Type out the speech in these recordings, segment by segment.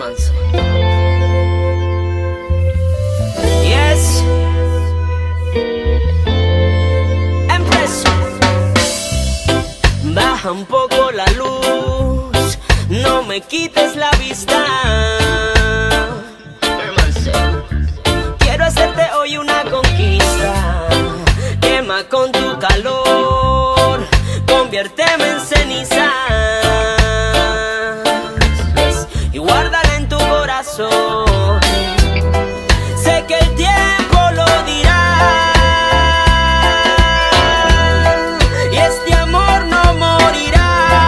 Hermanse. Yes. Empresa. Baja un poco la luz, no me quites la vista. Hermanse. Quiero hacerte hoy una conquista. Quema con tu calor, conviérteme en ceniza y guárdala en tu corazón. Sé que el tiempo lo dirá y este amor no morirá.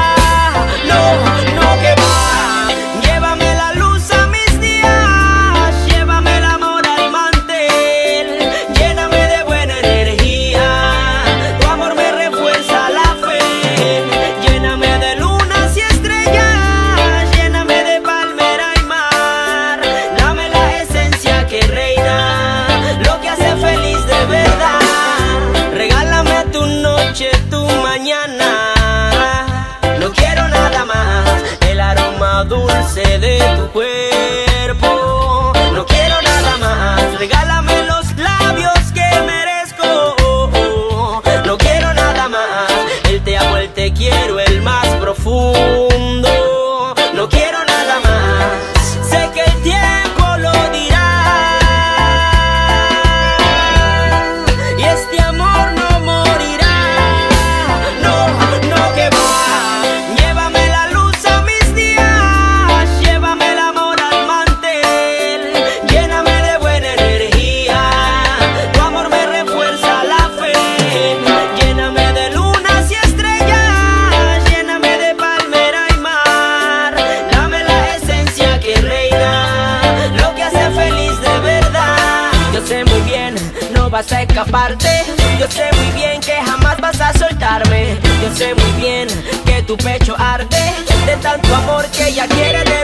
No que va. Llévame la luz a mis días, llévame el amor al mantel, lléname de buena energía, tu amor me refuerza la fe, lléname de lunas y estrellas, lléname de palmera y mar, dame la esencia que reina, lo que hace feliz de verdad, regálame tu noche, tu mañana, no quiero nada más, el aroma dulce de tu cuerpo, no quiero nada más, regálame los labios que merezco, no quiero nada más, el te amo, el te quiero, el más profundo, no quiero nada más, sé que el tiempo lo dirá y este amor no morirá, no que va, llévame la luz a mis días, llévame el amor al mantel, lléname de buena energía, tu amor me refuerza la fe, lléname de lunas y estrellas, lléname de palmera y mar, dame la esencia que reina, lo que hace feliz de verdad. Yo sé muy bien, no vas a escaparte, yo sé muy bien que jamás vas a soltarme, yo sé muy bien que tu pecho arde de tanto amor que ella quiere de